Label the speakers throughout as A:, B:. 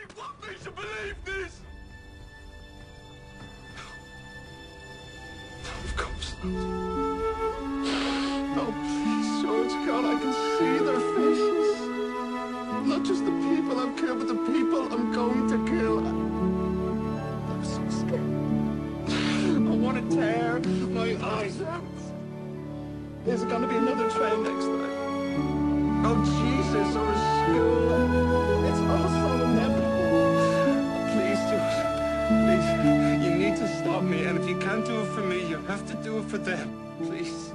A: What makes you believe this? Of course not. Oh, please, George, God, I can see their faces. Not just the people I've killed, but the people I'm going to kill. I'm so scared. I want to tear my eyes out. Is it going to be another train next time? Oh, Jesus, or a school. It's all so inevitable. Please, George. Please, you need to stop me. And if you can't do it for me, you have to do it for them. Please.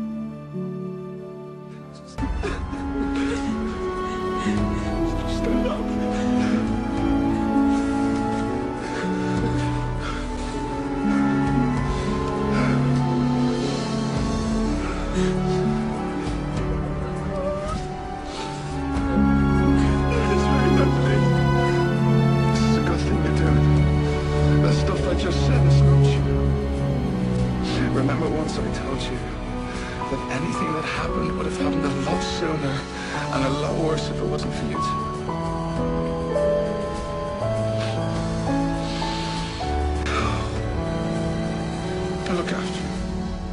A: Stand up. Just said it's not true. Remember once I told you that anything that happened would have happened a lot sooner and a lot worse if it wasn't for you two. And look after you.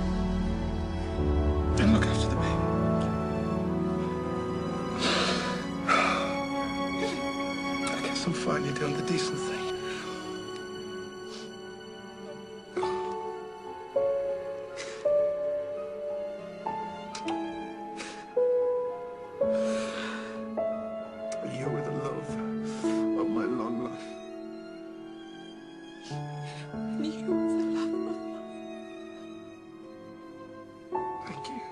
A: And look after the baby. I guess I'm fine, you're doing the decent thing. You were the love of my long life.
B: You were the love of my life.
A: Thank you.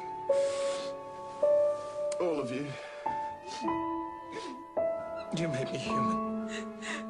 A: All of you. You made me human.